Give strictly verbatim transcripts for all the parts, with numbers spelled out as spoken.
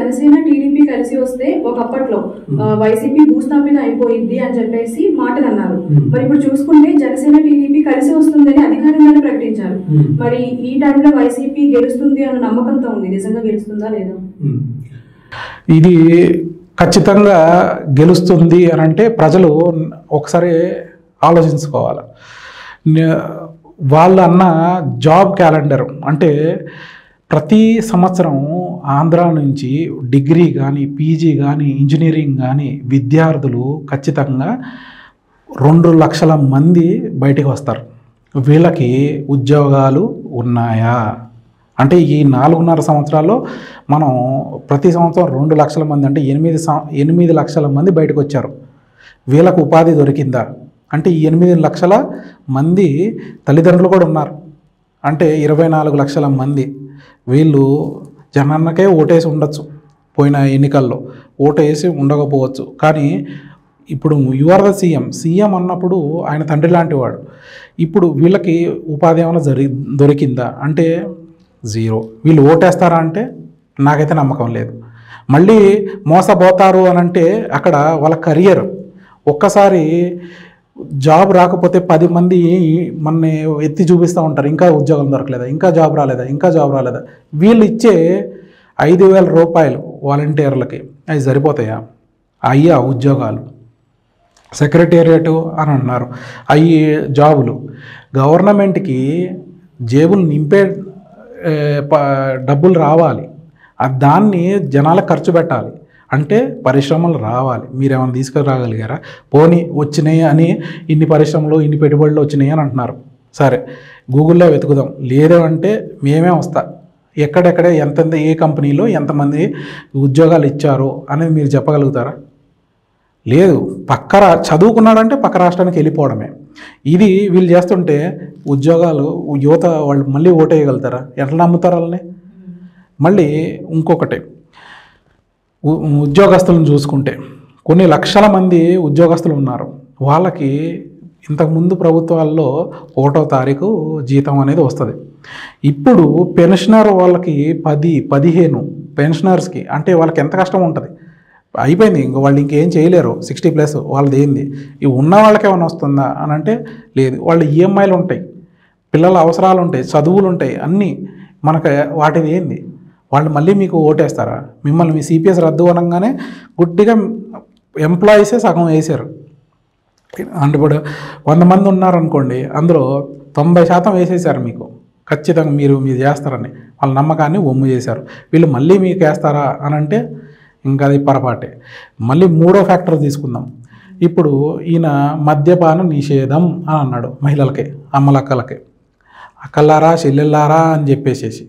Janasena TDP కలిసి వస్తే ఒకప్పట్లో YCP భూస్థాపితం అయిపోయింది అని చెప్పేసి మాటలు అన్నారు. మరి ఇప్పుడు చూసుకుంటే జనసేన టీడీపీ కలిసి వస్తుందని అధికారంగానే ప్రకటించారు. మరి ఈ టైంలో వైసీపీ గెలుస్తుంది అన్న నమ్మకంతో ఉంది. నిజంగా గెలుస్తుందా లేదా? ఇది ఖచ్చితంగా గెలుస్తుంది అని అంటే ప్రజలు ఒకసారి ఆలోచించుకోవాలి. వాళ్ళు అన్న జాబ్ క్యాలెండర్ అంటే ప్రతి సంవత్సరం ఆంధ్ర నుంచి డిగ్రీ కానీ పీజీ కానీ ఇంజనీరింగ్ కానీ విద్యార్థులు ఖచ్చితంగా రెండు లక్షల మంది బయటికి వస్తారు. వీళ్ళకి ఉద్యోగాలు ఉన్నాయా అంటే ఈ నాలుగున్నర సంవత్సరాల్లో మనం ప్రతి సంవత్సరం రెండు లక్షల మంది అంటే ఎనిమిది ఎనిమిది లక్షల మంది బయటకు వచ్చారు. వీళ్ళకు ఉపాధి దొరికిందా అంటే ఈ ఎనిమిది లక్షల మంది తల్లిదండ్రులు కూడా ఉన్నారు. అంటే ఇరవై నాలుగు లక్షల మంది వీళ్ళు జనాన్నకే ఓటేసి ఉండొచ్చు, పోయిన ఎన్నికల్లో ఓటేసి ఉండకపోవచ్చు. కానీ ఇప్పుడు యువర్ ద సీఎం సీఎం అన్నప్పుడు ఆయన తండ్రి లాంటి వాడు. ఇప్పుడు వీళ్ళకి ఉపాధి ఏమైనా జరి దొరికిందా అంటే జీరో. వీళ్ళు ఓటేస్తారా అంటే నాకైతే నమ్మకం లేదు. మళ్ళీ మోసపోతారు అని అంటే అక్కడ వాళ్ళ కెరియర్ ఒక్కసారి జాబ్ రాకపోతే పది మంది మనని ఎత్తి చూపిస్తూ ఉంటారు, ఇంకా ఉద్యోగం దొరకలేదా, ఇంకా జాబ్ రాలేదా, ఇంకా జాబ్ రాలేదా. వీళ్ళు ఇచ్చే ఐదు వేల రూపాయలు వాలంటీర్లకి అవి సరిపోతాయా? అయ్యా ఉద్యోగాలు సెక్రటేరియట్ అని అన్నారు, అవి జాబులు. గవర్నమెంట్కి జేబులు నింపే డబ్బులు రావాలి, దాన్ని జనాలకు ఖర్చు పెట్టాలి అంటే పరిశ్రమలు రావాలి. మీరేమైనా తీసుకురాగలిగారా? పోనీ వచ్చినాయి అని ఇన్ని పరిశ్రమలు ఇన్ని పెట్టుబడులు వచ్చినాయి అని అంటున్నారు. సరే గూగుల్లో వెతుకుదాం. లేదు అంటే మేమే వస్తా, ఎక్కడెక్కడ ఎంతెంత ఏ కంపెనీలో ఎంతమంది ఉద్యోగాలు ఇచ్చారో అనేది మీరు చెప్పగలుగుతారా? లేదు. పక్క రా చదువుకున్నాడంటే పక్క రాష్ట్రానికి వెళ్ళిపోవడమే. ఇది వీళ్ళు చేస్తుంటే ఉద్యోగాలు యువత వాళ్ళు మళ్ళీ ఓటేయగలుగుతారా? ఎట్లా నమ్ముతారు వాళ్ళని? మళ్ళీ ఇంకొకటి ఉద్యోగస్తులను చూసుకుంటే కొన్ని లక్షల మంది ఉద్యోగస్తులు ఉన్నారు. వాళ్ళకి ఇంతకుముందు ప్రభుత్వాల్లో ఒకటో తారీఖు జీతం అనేది వస్తుంది. ఇప్పుడు పెన్షనర్ వాళ్ళకి పది పదిహేను పెన్షనర్స్కి అంటే వాళ్ళకి ఎంత కష్టం ఉంటుంది. అయిపోయింది, ఇంక వాళ్ళు ఇంకేం చేయలేరు. సిక్స్టీ ప్లస్ వాళ్ళది ఏంది. ఇవి ఉన్న వాళ్ళకి ఏమైనా వస్తుందా అని అంటే లేదు. వాళ్ళు ఈఎంఐలు ఉంటాయి, పిల్లల అవసరాలు ఉంటాయి, చదువులు ఉంటాయి, అన్నీ మనకు వాటిది ఏంది. వాళ్ళు మళ్ళీ మీకు ఓటేస్తారా? మిమ్మల్ని మీ సిపిఎస్ రద్దు అనగానే గుడ్డిగా ఎంప్లాయీసే సగం వేసారు. అంటే ఇప్పుడు వంద మంది ఉన్నారనుకోండి, అందులో తొంభై శాతం వేసేసారు మీకు. ఖచ్చితంగా మీరు మీరు చేస్తారని వాళ్ళ నమ్మకాన్ని ఒమ్ము చేశారు. వీళ్ళు మళ్ళీ మీకు వేస్తారా అని అంటే ఇంకా అది పొరపాటే. మళ్ళీ మూడో ఫ్యాక్టర్ తీసుకుందాం. ఇప్పుడు ఈయన మద్యపాన నిషేధం అని అన్నాడు మహిళలకి, అమ్మలక్కలకి, అక్కలారా చెల్లెళ్ళారా అని చెప్పేసేసి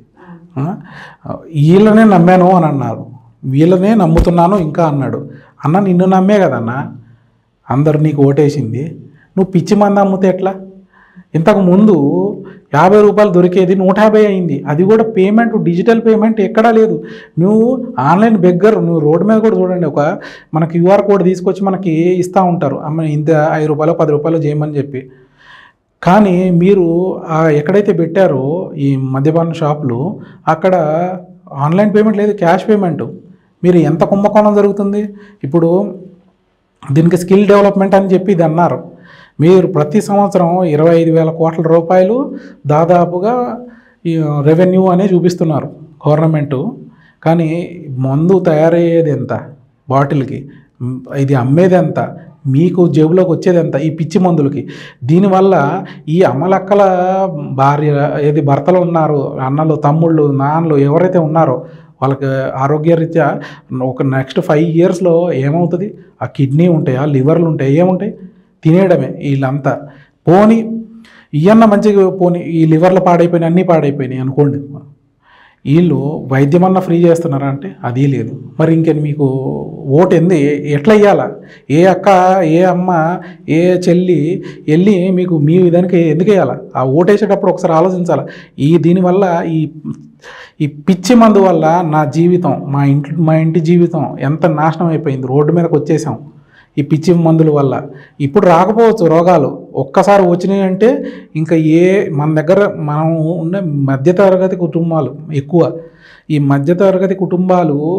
వీళ్ళనే నమ్మాను అని అన్నారు. వీళ్ళనే నమ్ముతున్నాను ఇంకా అన్నాడు. అన్న నిన్ను నమ్మే కదన్నా అందరు నీకు ఓటేసింది. నువ్వు పిచ్చి మంది అమ్ముతే ఎట్లా? ఇంతకు ముందు యాభై రూపాయలు దొరికేది నూట యాభై అయింది. అది కూడా పేమెంట్ డిజిటల్ పేమెంట్ ఎక్కడా లేదు. నువ్వు ఆన్లైన్ బెగ్గర్. నువ్వు రోడ్డు మీద కూడా చూడండి, ఒక మనకి క్యూఆర్ కోడ్ తీసుకొచ్చి మనకి ఇస్తూ ఉంటారు, అమ్మ ఇంత ఐదు రూపాయలు పది రూపాయలు చేయమని చెప్పి. కానీ మీరు ఎక్కడైతే పెట్టారో ఈ మద్యపాన షాపులు అక్కడ ఆన్లైన్ పేమెంట్ లేదు, క్యాష్ పేమెంట్. మీరు ఎంత కుంభకోణం జరుగుతుంది. ఇప్పుడు దీనికి స్కిల్ డెవలప్మెంట్ అని చెప్పి ఇది అన్నారు. మీరు ప్రతి సంవత్సరం ఇరవై ఐదు వేల కోట్ల రూపాయలు దాదాపుగా రెవెన్యూ అనే చూపిస్తున్నారు గవర్నమెంటు. కానీ మందు తయారయ్యేది ఎంత బాటిల్కి, ఇది అమ్మేది ఎంత, మీకు జేబులోకి వచ్చేది ఎంత ఈ పిచ్చి మందులకి. దీనివల్ల ఈ అమ్మలక్కల భార్య ఏది భర్తలు ఉన్నారు, అన్నలు తమ్ముళ్ళు నాన్నలు ఎవరైతే ఉన్నారో వాళ్ళకి ఆరోగ్యరీత్యా ఒక నెక్స్ట్ ఫైవ్ ఇయర్స్లో ఏమవుతుంది? ఆ కిడ్నీ ఉంటాయా, లివర్లు ఉంటాయి, ఏముంటాయి? తినేయడమే వీళ్ళంతా. పోని ఇవన్న మంచిగా పోని ఈ లివర్లు పాడైపోయినాయి, అన్నీ పాడైపోయినాయి అనుకోండి, వీళ్ళు వైద్యమన్నా ఫ్రీ చేస్తున్నారా అంటే అది లేదు. మరి ఇంకేం మీకు ఓటు ఎందు ఎట్లా ఇవ్వాలా? ఏ అక్క ఏ అమ్మ ఏ చెల్లి వెళ్ళి మీకు మీ విధానికి ఎందుకు వేయాలా? ఆ ఓటు వేసేటప్పుడు ఒకసారి ఆలోచించాలి. ఈ దీనివల్ల ఈ ఈ పిచ్చి మందు వల్ల నా జీవితం, మా ఇంటి మా ఇంటి జీవితం ఎంత నాశనం అయిపోయింది. రోడ్డు మీదకి వచ్చేసాం ఈ పిచ్చి మందుల వల్ల. ఇప్పుడు రాకపోవచ్చు రోగాలు, ఒక్కసారి వచ్చినాయి అంటే ఇంకా ఏ మన దగ్గర మనం ఉన్న మధ్యతరగతి కుటుంబాలు ఎక్కువ. ఈ మధ్యతరగతి కుటుంబాలు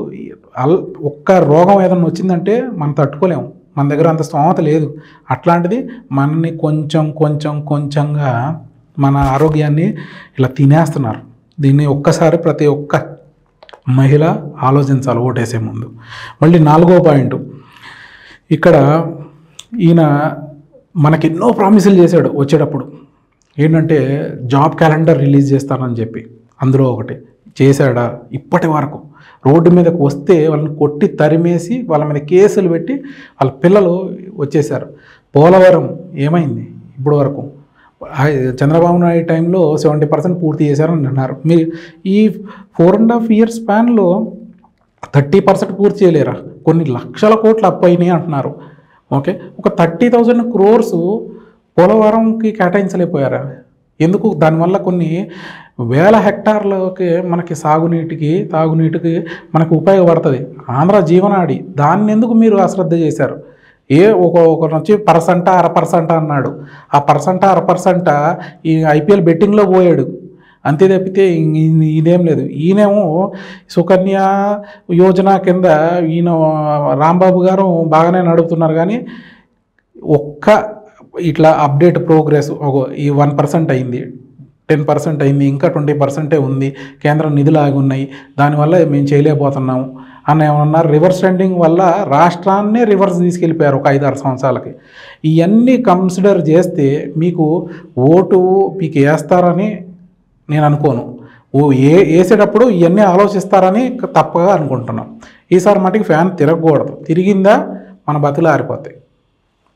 అల్ ఒక్క రోగం ఏదైనా వచ్చిందంటే మనం తట్టుకోలేము, మన దగ్గర అంత స్తోమత లేదు. అట్లాంటిది మనని కొంచెం కొంచెం కొంచెంగా మన ఆరోగ్యాన్ని ఇలా తినేస్తున్నారు. దీన్ని ఒక్కసారి ప్రతి ఒక్క మహిళ ఆలోచించాలి ఓటేసే ముందు. మళ్ళీ నాలుగో పాయింట్, ఇక్కడ ఈయన మనకి ఎన్నో ప్రామిసులు చేశాడు వచ్చేటప్పుడు. ఏంటంటే జాబ్ క్యాలెండర్ రిలీజ్ చేస్తానని చెప్పి, అందులో ఒకటి చేశాడా? ఇప్పటి వరకు రోడ్డు మీదకి వస్తే వాళ్ళని కొట్టి తరిమేసి వాళ్ళ మీద కేసులు పెట్టి వాళ్ళ పిల్లలు వచ్చేసారు. పోలవరం ఏమైంది ఇప్పుడు వరకు? చంద్రబాబు నాయుడు టైంలో సెవెంటీ పర్సెంట్ పూర్తి చేశారని అన్నారు. మీరు ఈ ఫోర్ అండ్ హాఫ్ ఇయర్స్ స్పాన్లో థర్టీ పర్సెంట్ పూర్తి చేయలేరా? కొన్ని లక్షల కోట్లు అప్పు అయినాయి అంటున్నారు. ఓకే, ఒక థర్టీ థౌజండ్ క్రోర్స్ పోలవరంకి కేటాయించలేకపోయారా? ఎందుకు? దానివల్ల కొన్ని వేల హెక్టార్లకి మనకి సాగునీటికి తాగునీటికి మనకు ఉపయోగపడుతుంది. ఆంధ్ర జీవనాడి, దాన్ని ఎందుకు మీరు అశ్రద్ధ చేశారు? ఏ ఒక ఒకరు వచ్చి పర్సెంట అర పర్సెంట అన్నాడు. ఆ పర్సెంట అర పర్సెంట ఈ ఐపీఎల్ బెట్టింగ్లో పోయాడు, అంతే తప్పితే ఇదేం లేదు. ఈయనేమో సుకన్య యోజన కింద ఈయన రాంబాబు గారు బాగానే నడుపుతున్నారు, కానీ ఒక్క ఇట్లా అప్డేట్ ప్రోగ్రెస్ ఒక ఈ వన్ పర్సెంట్ అయింది, టెన్ పర్సెంట్ అయింది, ఇంకా ట్వంటీ పర్సెంటే ఉంది, కేంద్రం నిధులు ఆగి ఉన్నాయి, దానివల్ల మేము చేయలేకపోతున్నాము అని ఏమన్నా. రివర్స్ ట్రెండింగ్ వల్ల రాష్ట్రాన్నే రివర్స్ తీసుకెళ్ళిపోయారు ఒక ఐదారు సంవత్సరాలకి. ఇవన్నీ కన్సిడర్ చేస్తే మీకు ఓటు మీకు వేస్తారని నేను అనుకోను. ఓ ఏ వేసేటప్పుడు ఇవన్నీ ఆలోచిస్తారని తప్పగా అనుకుంటున్నాం. ఈసారి మటుకు ఫ్యాన్ తిరగకూడదు, తిరిగిందా మన బతులు ఆరిపోతాయి.